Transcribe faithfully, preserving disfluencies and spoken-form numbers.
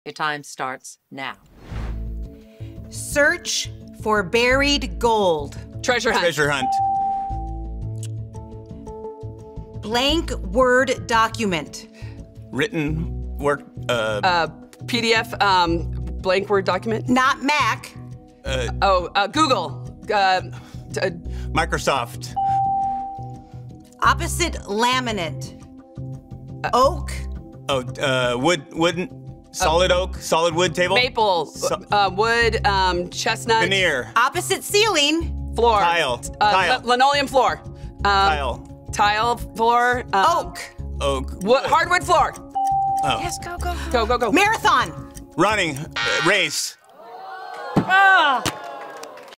Your time starts now. Search for buried gold. Treasure hunt. Treasure hunt. Blank Word document. Written work. Uh, Uh, P D F, um, blank Word document. Not Mac. uh, Oh, uh, Google. Uh, t- uh, Microsoft. Opposite laminate. Oak. Oh, uh, wood, wooden, solid oak, solid wood table. maple. So- uh, wood. Um, chestnut. Veneer. Opposite ceiling. Floor. Tile. Uh, Tile. li- linoleum floor. Um, Tile. Tile floor. Um, Oak. Oak. Wood, hardwood floor. Oh. Yes, go, go, Go, go. go, go. Marathon. Running. Uh, race. Ah!